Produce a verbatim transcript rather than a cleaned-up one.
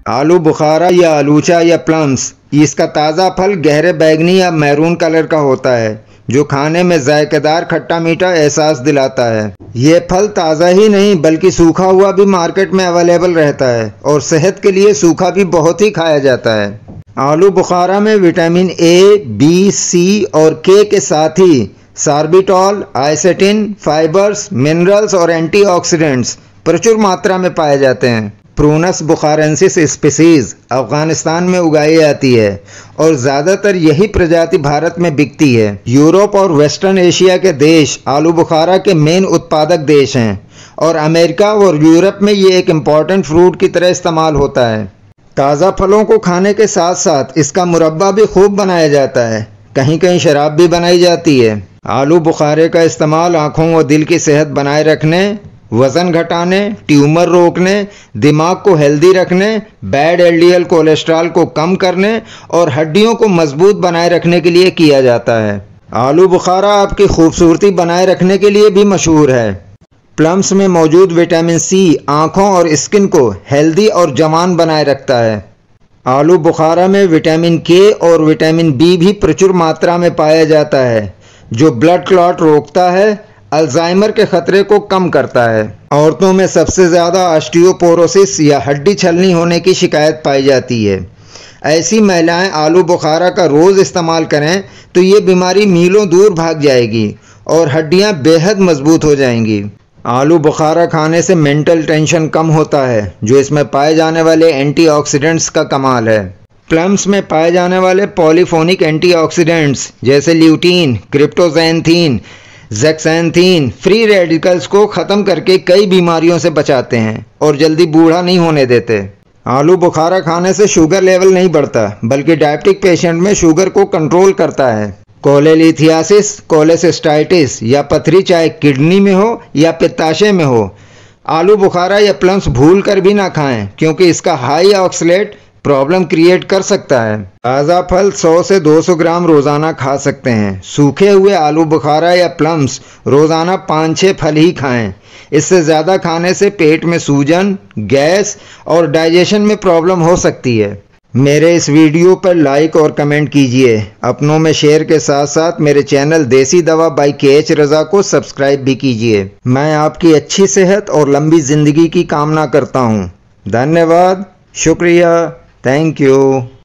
आलू बुखारा या आलूचा या प्लम्स, इसका ताज़ा फल गहरे बैगनी या मैरून कलर का होता है जो खाने में जायकेदार खट्टा मीठा एहसास दिलाता है। ये फल ताज़ा ही नहीं बल्कि सूखा हुआ भी मार्केट में अवेलेबल रहता है और सेहत के लिए सूखा भी बहुत ही खाया जाता है। आलू बुखारा में विटामिन ए, बी, सी और के के साथ ही सार्बिटॉल, आइसेटिन, फाइबर्स, मिनरल्स और एंटीऑक्सीडेंट्स प्रचुर मात्रा में पाए जाते हैं। प्रूनस बुखारेंसिस स्पीसीज अफगानिस्तान में उगाई जाती है और ज़्यादातर यही प्रजाति भारत में बिकती है। यूरोप और वेस्टर्न एशिया के देश आलू बुखारा के मेन उत्पादक देश हैं और अमेरिका और यूरोप में ये एक इम्पॉर्टेंट फ्रूट की तरह इस्तेमाल होता है। ताज़ा फलों को खाने के साथ साथ इसका मुरब्बा भी खूब बनाया जाता है, कहीं कहीं शराब भी बनाई जाती है। आलू बुखारे का इस्तेमाल आँखों व दिल की सेहत बनाए रखने, वज़न घटाने, ट्यूमर रोकने, दिमाग को हेल्दी रखने, बैड एलडीएल कोलेस्ट्रॉल को कम करने और हड्डियों को मजबूत बनाए रखने के लिए किया जाता है। आलू बुखारा आपकी खूबसूरती बनाए रखने के लिए भी मशहूर है। प्लम्स में मौजूद विटामिन सी आँखों और स्किन को हेल्दी और जवान बनाए रखता है। आलू बुखारा में विटामिन के और विटामिन बी भी प्रचुर मात्रा में पाया जाता है जो ब्लड क्लॉट रोकता है, अल्जाइमर के खतरे को कम करता है। औरतों में सबसे ज़्यादा ऑस्टियोपोरोसिस या हड्डी छलनी होने की शिकायत पाई जाती है। ऐसी महिलाएं आलू बुखारा का रोज़ इस्तेमाल करें तो ये बीमारी मीलों दूर भाग जाएगी और हड्डियां बेहद मजबूत हो जाएंगी। आलू बुखारा खाने से मेंटल टेंशन कम होता है जो इसमें पाए जाने वाले एंटीऑक्सीडेंट्स का कमाल है। प्लम्स में पाए जाने वाले पॉलीफोनिक एंटीऑक्सीडेंट्स जैसे lutein, cryptoxanthin, zeaxanthin free radicals को ख़त्म करके कई बीमारियों से बचाते हैं और जल्दी बूढ़ा नहीं होने देते। आलू बुखारा खाने से शुगर लेवल नहीं बढ़ता बल्कि डायबिटिक पेशेंट में शुगर को कंट्रोल करता है। कोलेलिथियासिस, कोलेसिस्टाइटिस या पथरी चाहे किडनी में हो या पित्ताशय में हो, आलू बुखारा या प्लम्स भूल कर भी ना खाएं क्योंकि इसका हाई ऑक्सलेट प्रॉब्लम क्रिएट कर सकता है। ताज़ा फल सौ से दो सौ ग्राम रोज़ाना खा सकते हैं। सूखे हुए आलू बुखारा या प्लम्स रोज़ाना पाँच छः फल ही खाएं। इससे ज़्यादा खाने से पेट में सूजन, गैस और डाइजेशन में प्रॉब्लम हो सकती है। मेरे इस वीडियो पर लाइक और कमेंट कीजिए। अपनों में शेयर के साथ साथ मेरे चैनल देसी दवा बाई के एच रज़ा को सब्सक्राइब भी कीजिए। मैं आपकी अच्छी सेहत और लंबी ज़िंदगी की कामना करता हूँ। धन्यवाद, शुक्रिया, थैंक यू।